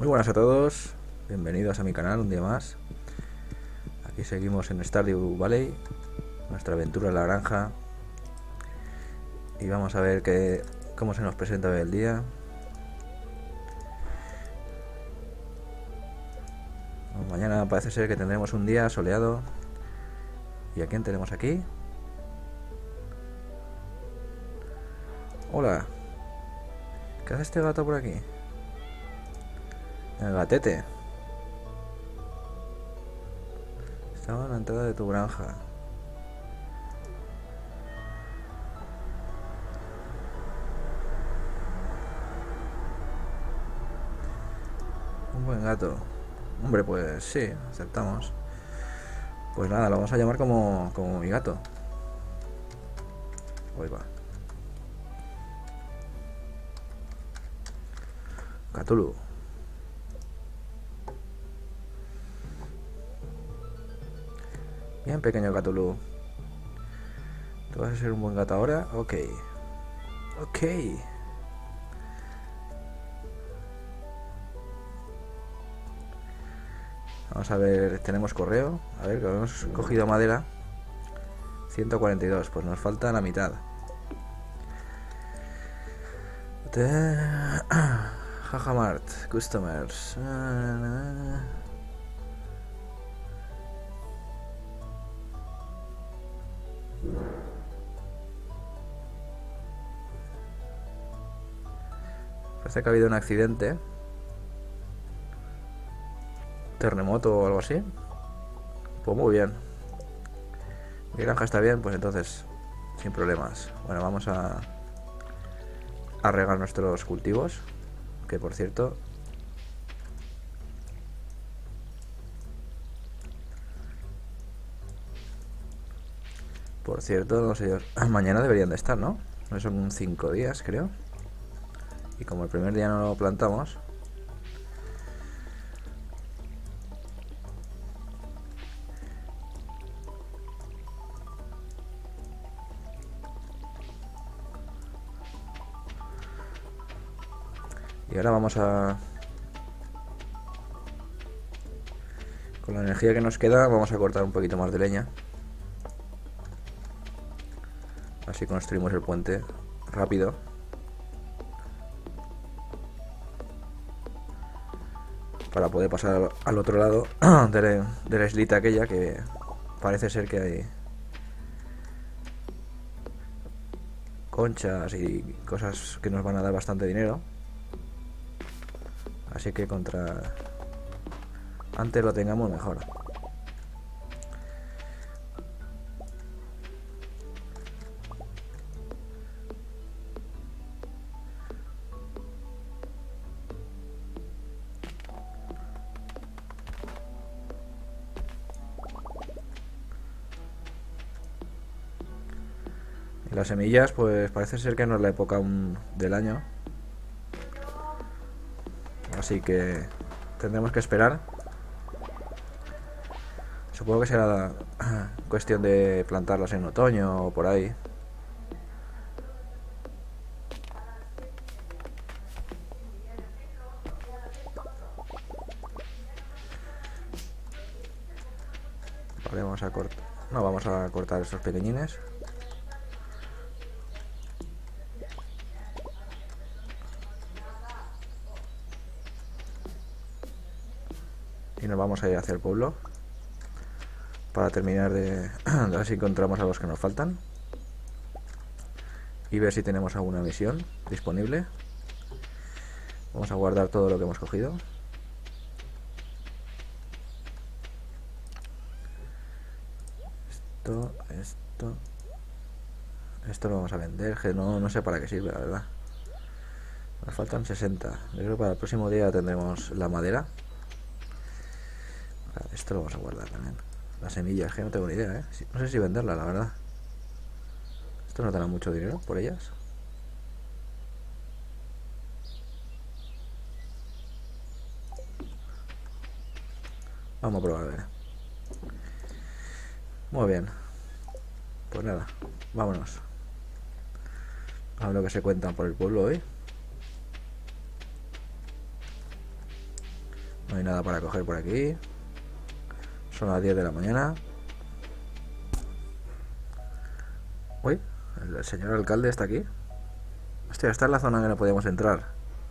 Muy buenas a todos, bienvenidos a mi canal un día más. Aquí seguimos en Stardew Valley, nuestra aventura en la granja. Y vamos a ver cómo se nos presenta hoy el día. Mañana parece ser que tendremos un día soleado. ¿Y a quién tenemos aquí? Hola, ¿qué hace este gato por aquí? El gatete. Estaba en la entrada de tu granja. Un buen gato. Hombre, pues sí, aceptamos. Pues nada, lo vamos a llamar como mi gato. Hoy va. Cthulhu. Bien, pequeño Cthulhu. ¿Tú vas a ser un buen gato ahora? Ok. Ok. Vamos a ver, tenemos correo. A ver, que hemos cogido madera. 142, pues nos falta la mitad. Jajamart, customers. Parece que ha habido un accidente. Terremoto o algo así. Pues muy bien. Mi granja está bien, pues entonces sin problemas. Bueno, vamos a regar nuestros cultivos. Que por cierto, no sé yo. Mañana deberían de estar, ¿no? Son 5 días, creo. Y como el primer día no lo plantamos. Y ahora vamos a... Con la energía que nos queda vamos a cortar un poquito más de leña. Así construimos el puente rápido. Para poder pasar al otro lado de la islita aquella, que parece ser que hay conchas y cosas que nos van a dar bastante dinero. Así que antes lo tengamos mejor. Y las semillas, pues parece ser que no es la época del año. Así que tendremos que esperar. Supongo que será cuestión de plantarlas en otoño o por ahí. Vale, vamos a cortar. No, vamos a cortar estos pequeñines. Y nos vamos a ir hacia el pueblo para terminar de ver si encontramos a los que nos faltan y ver si tenemos alguna misión disponible. Vamos a guardar todo lo que hemos cogido. Esto lo vamos a vender, que no sé para qué sirve, la verdad. Nos faltan 60. Yo creo que para el próximo día tendremos la madera. Esto lo vamos a guardar también. Las semillas, que no tengo ni idea, ¿eh? No sé si venderla, la verdad. Esto no te da mucho dinero por ellas. Vamos a probar a ver. Muy bien. Pues nada, vámonos. A ver lo que se cuentan por el pueblo hoy. No hay nada para coger por aquí. Son las 10 de la mañana. Uy, el señor alcalde está aquí. Hostia, esta es la zona que no podíamos entrar.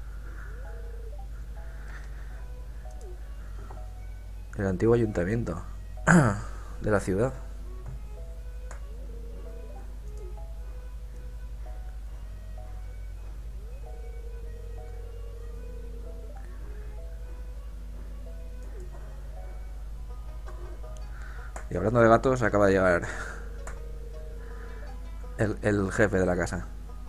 El antiguo ayuntamiento de la ciudad. Y hablando de gatos, acaba de llegar el jefe de la casa.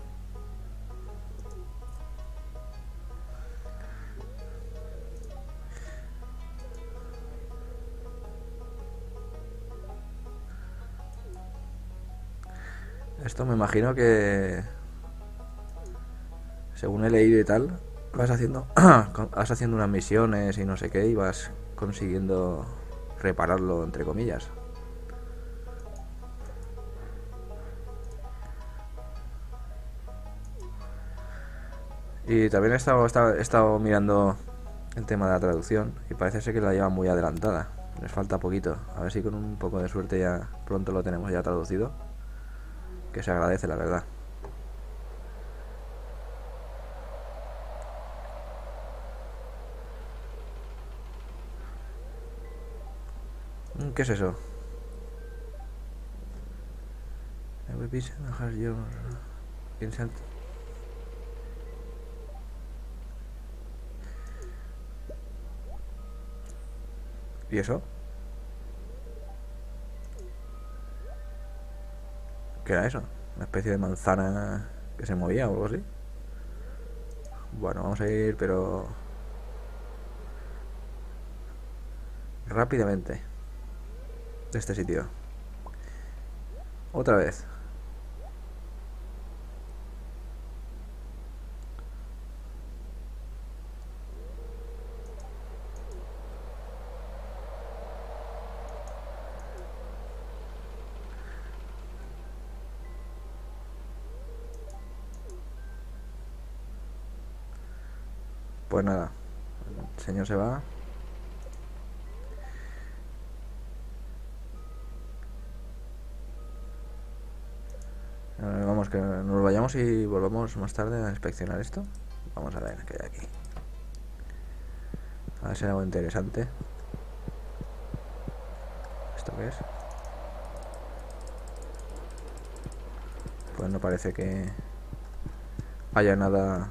Esto me imagino que, según he leído y tal, vas haciendo vas haciendo unas misiones y no sé qué y vas consiguiendo repararlo, entre comillas. Y también he estado mirando el tema de la traducción y parece ser que la llevan muy adelantada. Les falta poquito. A ver si con un poco de suerte ya pronto lo tenemos ya traducido. Que se agradece, la verdad. ¿Qué es eso? ¿Y eso? ¿Qué era eso? ¿Una especie de manzana que se movía o algo así? Bueno, vamos a ir, pero rápidamente de este sitio. Otra vez. Pues nada, el señor se va. Vamos, que nos vayamos y volvamos más tarde a inspeccionar esto. Vamos a ver qué hay aquí. A ver si hay algo interesante. ¿Esto qué es? Pues no parece que haya nada.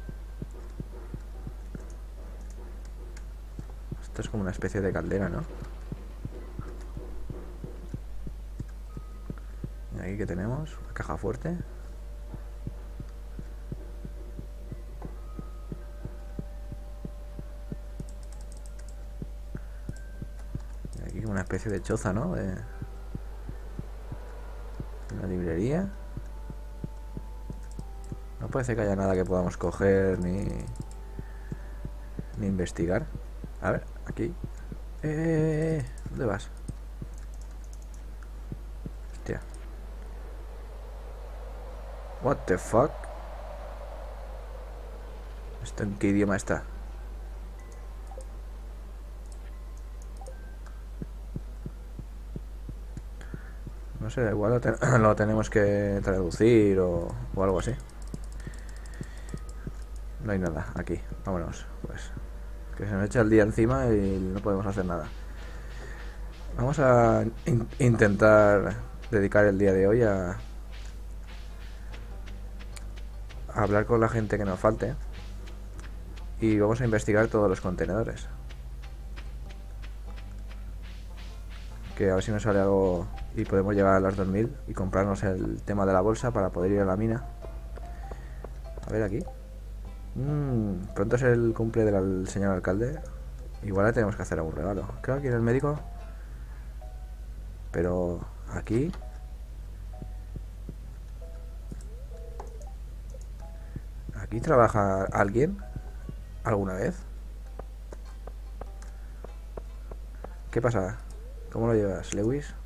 Esto es como una especie de caldera, ¿no? Y aquí que tenemos una caja fuerte. Y aquí como una especie de choza, ¿no? De una librería. No parece que haya nada que podamos coger ni investigar. A ver, aquí. ¿Dónde vas? Hostia. What the fuck? ¿Esto en qué idioma está? No sé, igual lo tenemos que traducir o algo así. No hay nada aquí, vámonos. Pues que se nos echa el día encima y no podemos hacer nada. Vamos a intentar dedicar el día de hoy a hablar con la gente que nos falte y vamos a investigar todos los contenedores, que a ver si nos sale algo y podemos llegar a las 2000 y comprarnos el tema de la bolsa para poder ir a la mina. A ver aquí. Pronto es el cumple del señor alcalde. Igual le tenemos que hacer algún regalo. Creo que en el médico. Pero aquí. ¿Aquí trabaja alguien? ¿Alguna vez? ¿Qué pasa? ¿Cómo lo llevas, Lewis?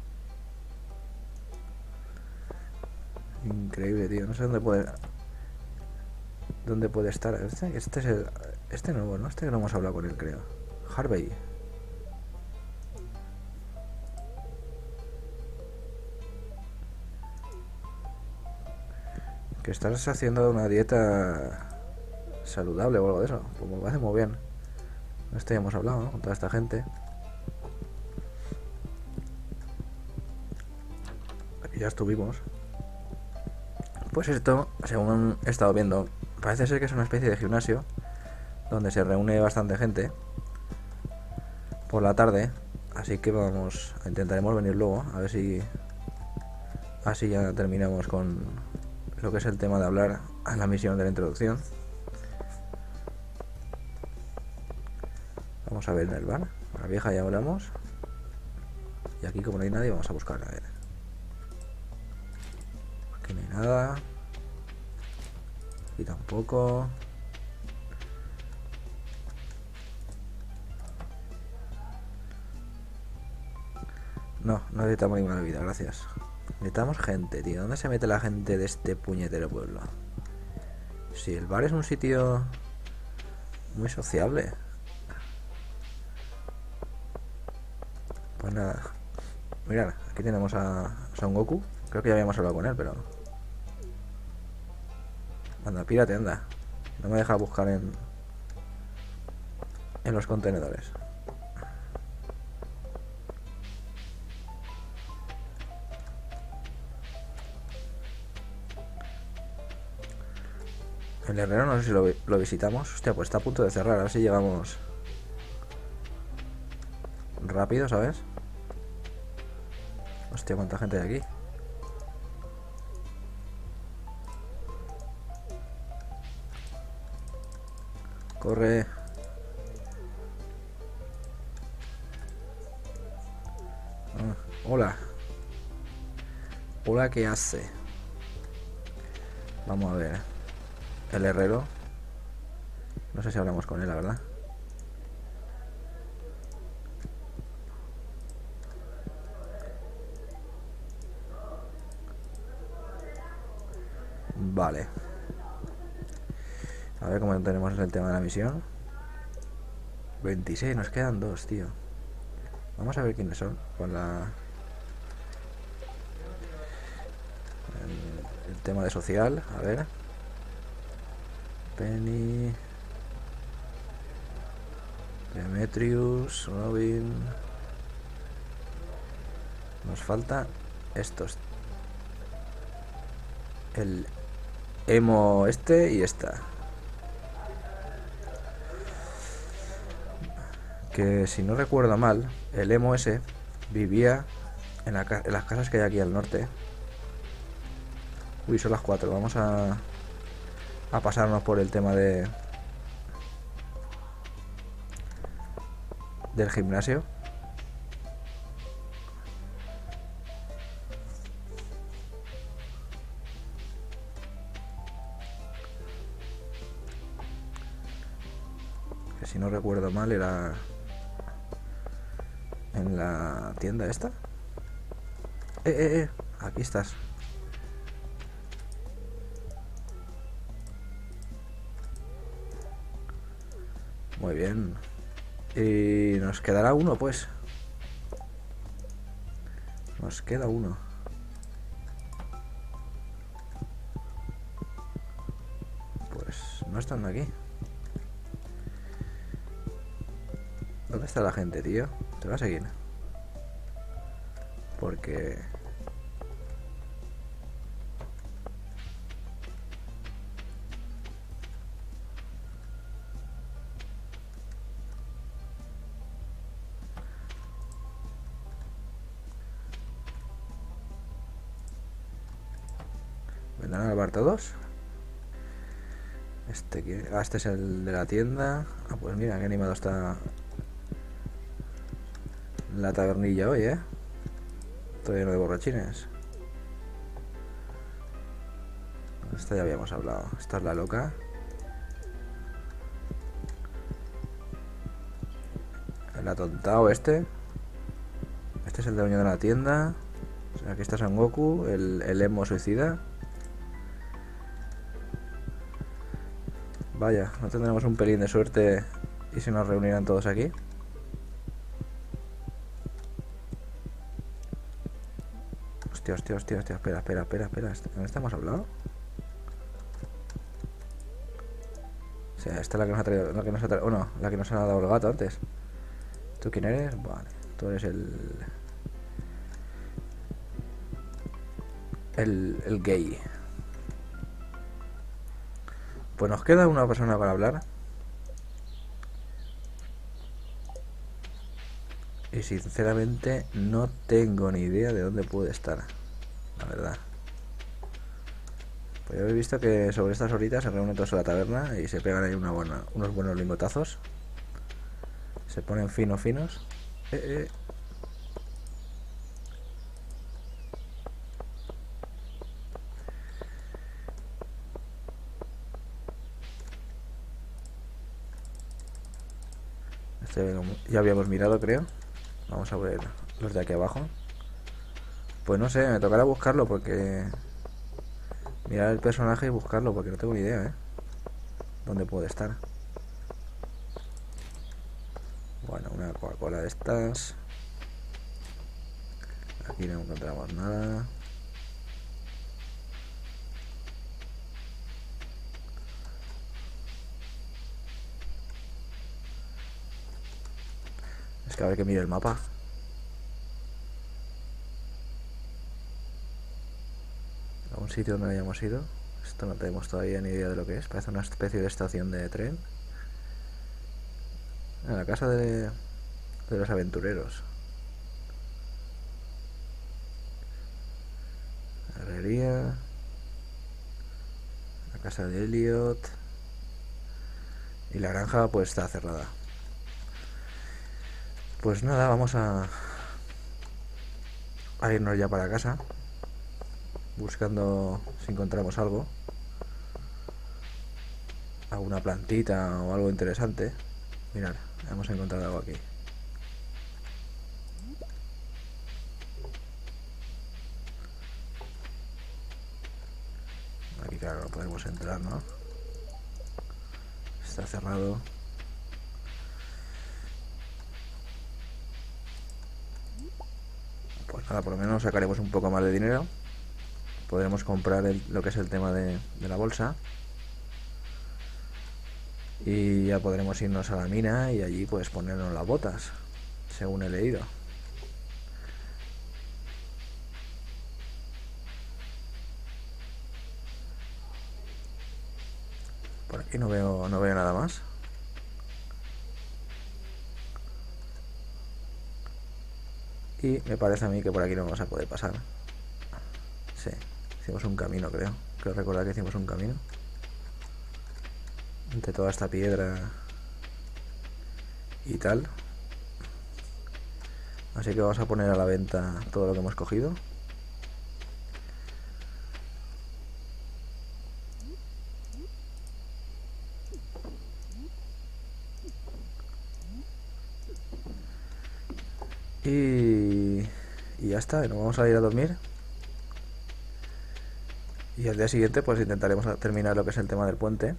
Increíble, tío. No sé dónde puede estar. Este es el nuevo, ¿no? Este que no hemos hablado con él, creo. Harvey. Que estás haciendo una dieta saludable o algo de eso. Pues me parece muy bien. Esto ya hemos hablado, ¿no? Con toda esta gente. Aquí ya estuvimos. Pues esto, según he estado viendo, parece ser que es una especie de gimnasio donde se reúne bastante gente por la tarde. Así que intentaremos venir luego, a ver si así ya terminamos con lo que es el tema de hablar a la misión de la introducción. Vamos a ver en el bar. A la vieja ya hablamos. Y aquí, como no hay nadie, vamos a buscar. A ver. Aquí no hay nada. Aquí tampoco. No necesitamos ninguna bebida, gracias. Necesitamos gente, tío. ¿Dónde se mete la gente de este puñetero pueblo? Si el bar es un sitio muy sociable. Pues nada. Mirad, aquí tenemos a Son Goku. Creo que ya habíamos hablado con él, pero... Anda, pírate, anda. No me deja buscar en los contenedores. El herrero no sé si lo visitamos. Hostia, pues está a punto de cerrar. A ver si llegamos rápido, ¿sabes? Hostia, cuánta gente hay aquí. Corre. Hola. Hola, ¿qué hace? Vamos a ver. El herrero. No sé si hablamos con él, la verdad. Vale. A ver cómo tenemos el tema de la misión. 26, nos quedan 2, tío. Vamos a ver quiénes son. Con el tema de social. A ver. Penny, Demetrius, Robin. Nos falta estos. El emo este y esta. Que si no recuerdo mal, el emo ese vivía en las casas que hay aquí al norte. Uy, son las 4. Vamos a pasarnos por el tema del gimnasio. Que si no recuerdo mal era en la tienda esta. Aquí estás. Muy bien. Y nos quedará uno, pues. Nos queda uno. Pues no están aquí. ¿Dónde está la gente, tío? Te va a seguir. Porque... ¿vendrán al bar todos? Este es el de la tienda. Ah, pues mira, qué animado está la tabernilla hoy, ¿eh? Todo lleno de borrachines. Esta ya habíamos hablado. Esta es la loca. El atontado este. Este es el dueño de la tienda. O sea, aquí está Son Goku, el emo suicida. Vaya, no tendremos un pelín de suerte y se nos reunirán todos aquí. Hostia, hostia, hostia, hostia. Espera, espera, espera, espera. ¿Dónde estamos hablando? O sea, esta es la que nos ha traído. La que nos ha traído. Oh, no, la que nos ha dado el gato antes. ¿Tú quién eres? Vale, tú eres el gay. Pues nos queda una persona para hablar. Y sinceramente no tengo ni idea de dónde puede estar. La verdad. Pues yo he visto que sobre estas horitas se reúnen todos en la taberna y se pegan ahí unos buenos lingotazos. Se ponen finos. Eh. Ya habíamos mirado, creo. Vamos a ver los de aquí abajo. Pues no sé, me tocará buscarlo porque... Mirar el personaje y buscarlo porque no tengo ni idea, ¿Dónde puede estar? Bueno, una Coca-Cola de estas. Aquí no encontramos nada. Es que a ver que mire el mapa. A un sitio donde hayamos ido. Esto no tenemos todavía ni idea de lo que es. Parece una especie de estación de tren. En la casa de los aventureros. Herrería. La casa de Elliot. Y la granja pues está cerrada. Pues nada, vamos a irnos ya para casa. Buscando si encontramos algo. Alguna plantita o algo interesante. Mirad, hemos encontrado algo aquí. Aquí claro, no podemos entrar, ¿no? Está cerrado. Pues nada, por lo menos sacaremos un poco más de dinero. Podremos comprar lo que es el tema de la bolsa. Y ya podremos irnos a la mina y allí pues ponernos las botas, según he leído. Por aquí no veo nada más. Y me parece a mí que por aquí no vamos a poder pasar. Sí, hicimos un camino, creo. Creo recordar que hicimos un camino entre toda esta piedra y tal. Así que vamos a poner a la venta todo lo que hemos cogido. Y ya está, nos vamos a ir a dormir. Y al día siguiente pues intentaremos terminar lo que es el tema del puente.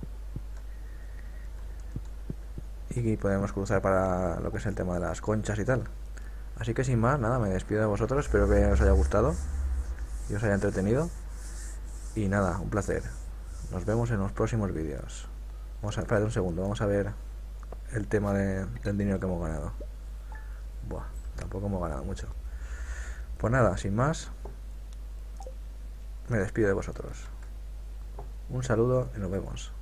Y podemos cruzar para lo que es el tema de las conchas y tal. Así que sin más, nada, me despido de vosotros. Espero que os haya gustado y os haya entretenido. Y nada, un placer. Nos vemos en los próximos vídeos. Espérate un segundo, vamos a ver el tema del dinero que hemos ganado. Buah, tampoco hemos ganado mucho. Pues nada, sin más, me despido de vosotros. Un saludo y nos vemos.